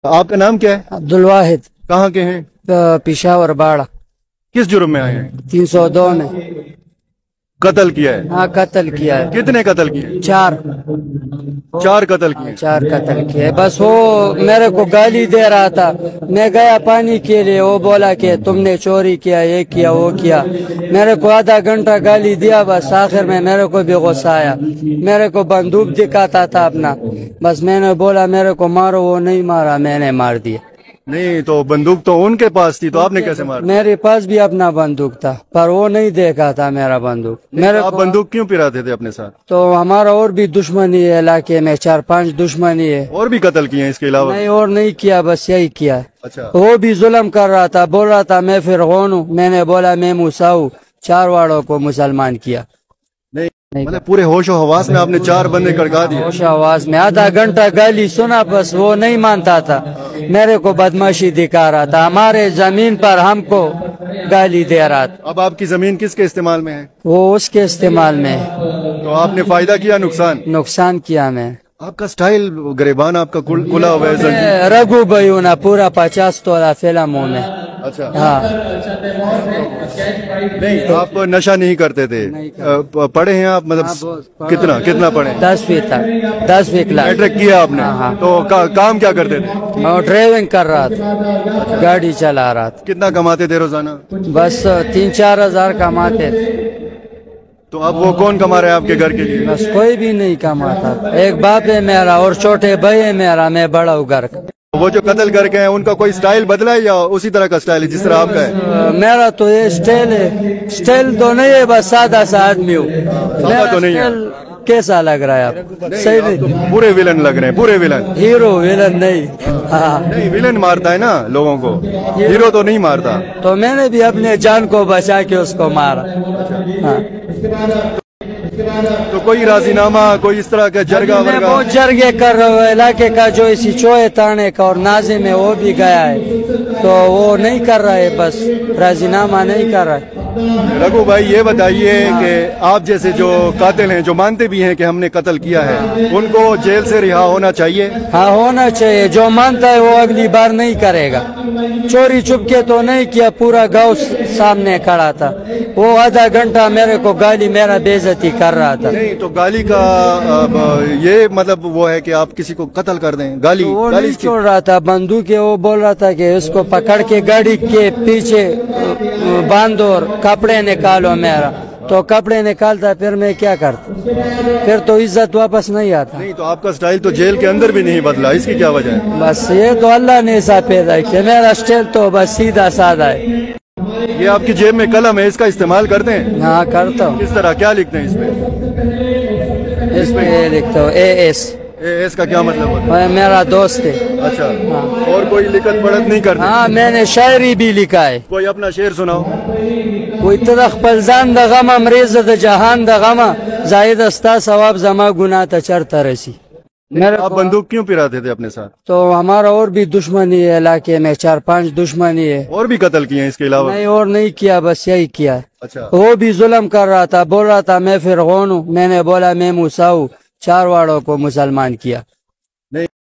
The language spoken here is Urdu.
آپ کا نام کیا ہے؟ عبدالواحد۔ کہاں کے ہیں؟ پشاور باڑہ۔ کس جرم میں آئے ہیں؟ 302 میں قتل کیا ہے؟ ہاں قتل کیا ہے۔ کتنے قتل کیے؟ 4 قتل کیے؟ 4 قتل کیے۔ بس وہ میرے کو گالی دے رہا تھا، میں گیا پانی کے لیے، وہ بولا کہ تم نے چوری کیا، یہ کیا وہ کیا، میرے کو آدھا گھنٹہ گالی دیا، بس آخر میں میرے کو بھی غصہ آیا، میرے کو بندوق دکھاتا تھا اپنا، بس میں نے بولا میرے کو مارو، وہ نہیں مارا، میں نے مار دیا۔ نہیں تو بندوق تو ان کے پاس تھی، تو آپ نے کیسے مارا؟ میرے پاس بھی اپنا بندوق تھا، پر وہ نہیں دیکھا تھا میرا بندوق۔ میرے آپ بندوق کیوں پھراتے تھے اپنے ساتھ؟ تو ہمارا اور بھی دشمنی ہے علاقے میں، 4-5 دشمنی ہے۔ اور بھی قتل کیے ہیں اس کے علاوہ؟ نہیں اور نہیں کیا، بس یہی کیا۔ اچھا، وہ بھی ظلم کر رہا تھا، بول رہا تھا میں فرعون ہوں، میں نے بولا میں موسیٰ ہوں، 4 واڑوں کو مسلمان کیا۔ مطلب پورے ہوش و حواس میں آپ نے 4 بندے کڑکا دیے؟ ہوش آواز میں آدھا گھنٹہ گالی سنا، بس وہ نہیں مانتا تھا، میرے کو بدماشی دکھا رہا تھا، ہمارے زمین پر ہم کو گالی دے رہا تھا۔ اب آپ کی زمین کس کے استعمال میں ہے؟ وہ اس کے استعمال میں ہے۔ تو آپ نے فائدہ کیا نقصان کیا میں؟ آپ کا سٹائل گریبان آپ کا کھلا ہوا ہے۔ رگو بیونا پورا 50 تولہ فلم ہوں میں۔ اچھا، ہاں نہیں آپ نشہ نہیں کرتے تھے؟ پڑھے ہیں آپ؟ مطلب کتنا پڑھے؟ 10ویں تک، 10ویں کلاس میٹرک کیا آپ نے؟ تو کام کیا کرتے تھے؟ میں ڈرائیونگ کر رہا تھا، گاڑی چلا رہا تھا۔ کتنا کماتے تھے روزانہ؟ بس 3-4 ہزار کماتے تھے۔ تو اب وہ کون کما رہے ہیں آپ کے گھر کے لیے؟ بس کوئی بھی نہیں کماتا، ایک باپ ہے میرا اور چھوٹے بھائی ہے میرا، میں بڑا ہوں گھر کا۔ وہ جو قتل کر کے ہیں ان کا کوئی سٹائل بدلا ہے یا اسی طرح کا سٹائل ہے جس طرح آپ کا ہے؟ میرا تو یہ سٹائل ہے، سٹائل تو نہیں ہے، بس سادہ سا آدمی ہوں۔ سادہ تو نہیں ہے؟ کیسا لگ رہا ہے آپ؟ صحیح نہیں؟ پورے ویلن لگ رہے ہیں، پورے ویلن۔ ہیرو ویلن نہیں؟ ہاں نہیں، ویلن مارتا ہے نا لوگوں کو، ہیرو تو نہیں مارتا۔ تو میں نے بھی اپنے جان کو بچا کے اس کو مارا۔ ہاں تو کوئی راضی نامہ، کوئی اس طرح کا جرگہ میں ورگہ؟ بہت جرگے کر رہا ہوں علاقے کا، جو اسی چوہے تانے کا اور نازم ہے وہ بھی گیا ہے، تو وہ نہیں کر رہا ہے، بس راضی نامہ نہیں کر رہا ہے۔ رگو بھائی یہ بتائیے کہ آپ جیسے جو قاتل ہیں، جو مانتے بھی ہیں کہ ہم نے قتل کیا ہے، ان کو جیل سے رہا ہونا چاہیے؟ ہاں ہونا چاہیے، جو مانتا ہے وہ اگلی بار نہیں کرے گا۔ چوری چپ کے تو نہیں کیا، پورا گاؤں سامنے کھڑا تھا، وہ آدھا گھنٹہ میرے کو گالی، میرا بے عزتی کر رہا تھا۔ نہیں تو گالی کا یہ مطلب وہ ہے کہ آپ کسی کو قتل کر دیں؟ گالی وہ نہیں چھوڑ رہا تھا بندوق، وہ بول رہا تھا کہ اس کو پکڑ کے گاڑی کے پیچھے باندھو اور کپڑے نکالو میرا، تو کپڑے نکالتا، پھر میں کیا کرتا، پھر تو عزت واپس نہیں آتا۔ نہیں تو آپ کا سٹائل تو جیل کے اندر بھی نہیں بدلا، اس کی کیا وجہ ہے؟ بس یہ تو اللہ نے ایسا پیدا کیا، میرا سٹائل تو بس سیدھا سادہ ہے۔ یہ آپ کی جیب میں قلم ہے، اس کا استعمال کرتے ہیں؟ ہاں کرتا ہوں۔ کس طرح، کیا لکھتے ہیں اس میں؟ اس میں یہ لکھتا ہوں AS۔ اس کا کیا مطلب ہوتا ہے؟ میرا دوست ہے۔ اچھا، اور کوئی لکھت پڑھت نہیں کرتے؟ ہاں میں نے شاعری بھی لکھا ہے۔ کوئی اپنا شعر سناؤ۔ کوئی تدخ پلزان دا غم مریض دا جہان دا غم، زائد استا ثواب زما گناہ تا چرتا رسی۔ آپ بندوق کیوں پھراتے تھے اپنے ساتھ؟ تو ہمارا اور بھی دشمنی ہے علاقے میں، 4-5 دشمنی ہے۔ اور بھی قتل کیے ہیں اس کے علاوہ؟ نہیں اور نہیں کیا، بس یہی کیا۔ اچھا، وہ بھی ظلم کر رہا تھا، بول رہا تھا میں فرعون ہوں، میں نے بولا میں موسیٰ ہوں، 4 واڑوں کو مسلمان کیا۔